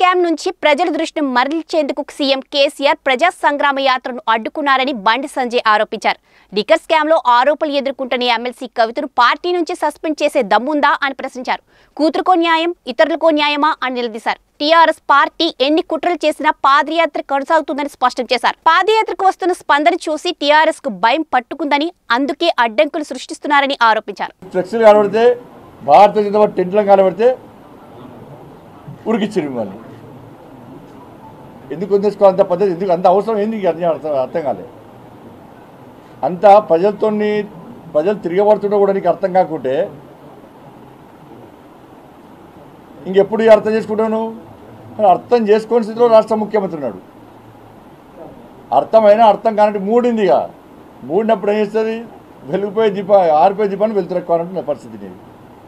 Scam నుంచి ప్రజల దృష్టిని మరల్చేందుకు సీఎం కేసీఆర్ ప్రజా సంగ్రామ యాత్రను అడ్డుకున్నారని బండి సంజయ్ ఆరోపించారు. లిక్కర్ స్కామ్ లో ఆరోపణలు ఎదుర్కొంటున్న ఎమ్మెల్సీ కవితను పార్టీ నుంచి సస్పెండ్ చేసే దమ్ముందా అని ప్రశ్నించారు. కూతురుకో న్యాయం, ఇతరులకో న్యాయమా అని నిలదీశారు. టీఆర్ఎస్ పార్టీ ఎన్ని కుట్రలు చేసినా పాదయాత్ర కొనసాగుతుందని స్పష్టం చేశారు. పాదయాత్రకు వస్తున్న స్పందన చూసి టీఆర్ఎస్ కు భయం పట్టుకుందని, అందుకే అడ్డంకులు సృష్టిస్తున్నారని ఆరోపించారు. ఉరికిచ్చారు మిమ్మల్ని ఎందుకు వదిలేసుకోవాలి? అంత పద్ధతి ఎందుకు? అంత అవసరం ఏంది? అర్థం కాలేదు. అంత ప్రజలు తిరగబడుతుంటే కూడా నీకు అర్థం కాకుంటే ఇంకెప్పుడు అర్థం చేసుకుంటాను? అర్థం చేసుకునే స్థితిలో రాష్ట్ర ముఖ్యమంత్రి ఉన్నాడు. అర్థమైనా అర్థం కానంటే మూడిందిగా. మూడినప్పుడు ఏం చేస్తుంది? వెలిగిపోయే ఆరిపోయే దీపాన్ని వెళ్తురెక్కాలంటే పరిస్థితి లేదు.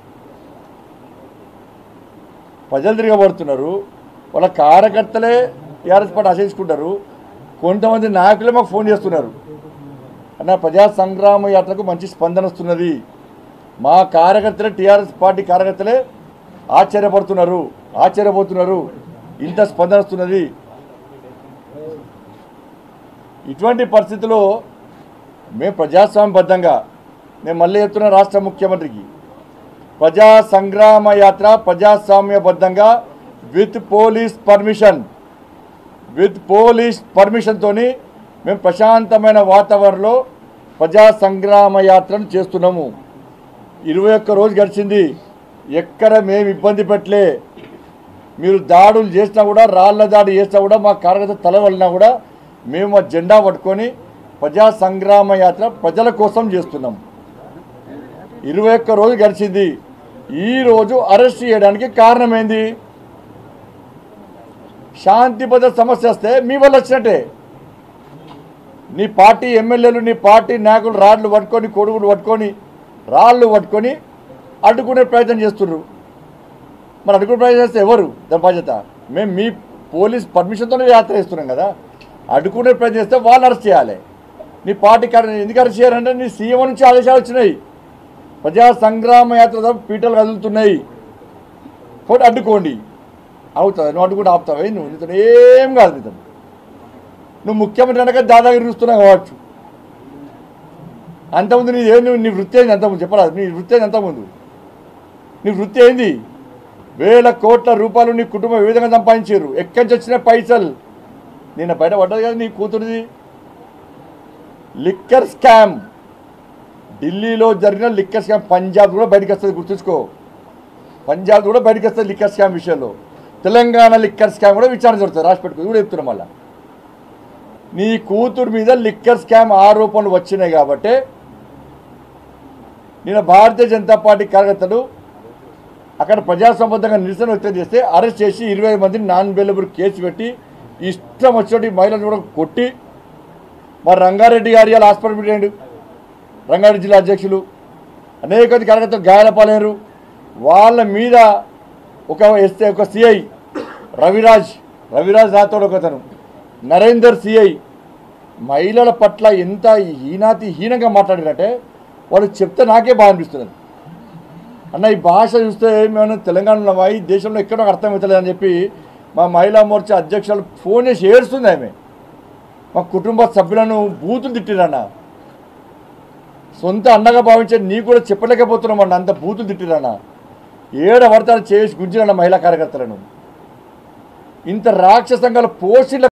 ప్రజలు తిరగబడుతున్నారు, వాళ్ళ కార్యకర్తలే టీఆర్ఎస్ పార్టీ ఆశించుకుంటారు. కొంతమంది నాయకులే మాకు ఫోన్ చేస్తున్నారు, అన్న ప్రజా సంగ్రామ యాత్రకు మంచి స్పందన వస్తున్నది, మా కార్యకర్తలే టీఆర్ఎస్ పార్టీ కార్యకర్తలే ఆశ్చర్యపోతున్నారు, ఇంత స్పందన వస్తున్నది. ఇటువంటి పరిస్థితుల్లో మేము ప్రజాస్వామ్యబద్ధంగా, నేను మళ్ళీ చెప్తున్నా రాష్ట్ర ముఖ్యమంత్రికి, ప్రజా సంగ్రామ యాత్ర ప్రజాస్వామ్యబద్ధంగా విత్ పోలీస్ పర్మిషన్తోని మేము ప్రశాంతమైన వాతావరణంలో ప్రజా సంగ్రామ యాత్రను చేస్తున్నాము. 21 రోజు గడిచింది, ఎక్కడ మేము ఇబ్బంది పెట్టలే. మీరు దాడులు చేసినా కూడా, రాళ్ల దాడి చేసినా కూడా, మా కార్యకర్త తల వలినా కూడా మేము మా జెండా పట్టుకొని ప్రజా సంగ్రామ యాత్ర ప్రజల కోసం చేస్తున్నాం. 21 రోజు గడిచింది. ఈరోజు అరెస్ట్ చేయడానికి కారణమైంది శాంతి భద్రత సమస్య వస్తే మీ వల్ల వచ్చినట్టే. నీ పార్టీ ఎమ్మెల్యేలు, నీ పార్టీ నాయకులు రాళ్ళు పట్టుకొని, కొడుకులు పట్టుకొని, రాళ్ళు పట్టుకొని అడ్డుకునే ప్రయత్నం చేస్తున్నారు. మరి అడ్డుకునే ప్రయత్నం చేస్తే ఎవరు దాని బాధ్యత? మేము మీ పోలీస్ పర్మిషన్తోనే యాత్ర చేస్తున్నాం కదా. అడ్డుకునే ప్రయత్నం చేస్తే వాళ్ళు అరెస్ట్ చేయాలి. నీ పార్టీ ఎందుకు అరెస్ట్ చేయాలంటే నీ సీఎం నుంచి ఆదేశాలు వచ్చినాయి. ప్రజా సంగ్రామ యాత్ర పీటలు కదులుతున్నాయి, కాబట్టి అడ్డుకోండి. అవుతుంది, నువ్వు అడ్డుకుంటే ఆపుతావే? నీతో ఏం కాదు. నువ్వు ముఖ్యమంత్రి అనక దాదాగిరి చూస్తున్నావు కావచ్చు. అంతకుముందు నీ వృత్తి అయింది, అంతకుముందు చెప్పరాదు. నీ వృత్తి అయింది అంతకుముందు. నీ వృత్తి అయింది. వేల కోట్ల రూపాయలు నీ కుటుంబం ఏ విధంగా సంపాదించారు? ఎక్కడి నుంచి వచ్చిన పైసలు? నిన్న బయట పడ్డది కదా నీ కూతురిది లిక్కర్ స్కామ్. ఢిల్లీలో జరిగిన లిక్కర్ స్కామ్ పంజాబ్ కూడా బయటకు వస్తుంది, గుర్తుంచుకో. పంజాబ్ కూడా బయటకు వస్తుంది లిక్కర్ స్కామ్ విషయంలో. తెలంగాణ లిక్కర్ స్కామ్ కూడా విచారణ జరుగుతుంది, రాసి పెట్టుకో. ఇది కూడా చెప్తున్నాం. మళ్ళా నీ కూతురు మీద లిక్కర్ స్కామ్ ఆరోపణలు వచ్చినాయి కాబట్టి నిన్న భారతీయ జనతా పార్టీ కార్యకర్తలు అక్కడ ప్రజాసంబద్ధంగా నిరసన వ్యక్తం చేస్తే అరెస్ట్ చేసి 20 మందిని నాన్ బెయిలబుల్ కేసు పెట్టి ఇష్టం వచ్చినట్టు మహిళలను కూడా కొట్టి, మరి రంగారెడ్డి గారి హాస్పిటల్ పెట్టాడు. రంగారెడ్డి జిల్లా అధ్యక్షులు అనేక మంది కార్యకర్తలు గాయాలపాలయ్యారు. వాళ్ళ మీద ఒక సిఐ రవిరాజ్ రాథోడ్ ఒకతను, నరేందర్ సిఐ మహిళల పట్ల ఎంత హీనంగా మాట్లాడినట్టే వాళ్ళు చెప్తే నాకే బాగా అనిపిస్తున్నది. అన్న ఈ భాష చూస్తే మేము తెలంగాణలో ఈ దేశంలో ఎక్కడో అర్థమవుతలేదని చెప్పి మా మహిళా మోర్చా అధ్యక్షులు ఫోన్ చేసి ఏడుస్తుంది. ఆమె మా కుటుంబ సభ్యులను బూతులు తిట్టిరన్న. సొంత అన్నగా భావించే నీ కూడా చెప్పలేకపోతున్నామన్న, అంత బూతులు తిట్టిరన్న. ఏడవర్తాలు చేసి గుంజిరన్న మహిళా కార్యకర్తలను. ఇంత రాక్షసంగా పోషిల